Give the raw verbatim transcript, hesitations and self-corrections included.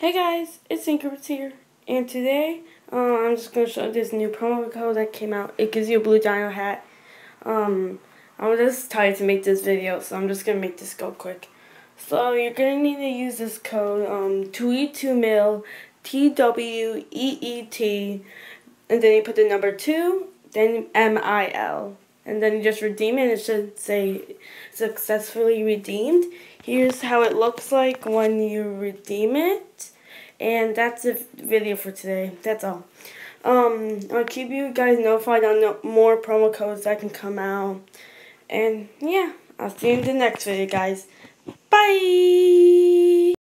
Hey guys, it's Incubates here, and today uh, I'm just going to show this new promo code that came out. It gives you a Blue Dino Hat. Um, I'm just tired to make this video, so I'm just going to make this go quick. So you're going to need to use this code, um, tweet to mail, T W E E T, and then you put the number two, then M I L. And then you just redeem it, and it should say successfully redeemed. Here's how it looks like when you redeem it. And that's the video for today. That's all. Um, I'll keep you guys notified on no more promo codes that can come out. And yeah, I'll see you in the next video, guys. Bye!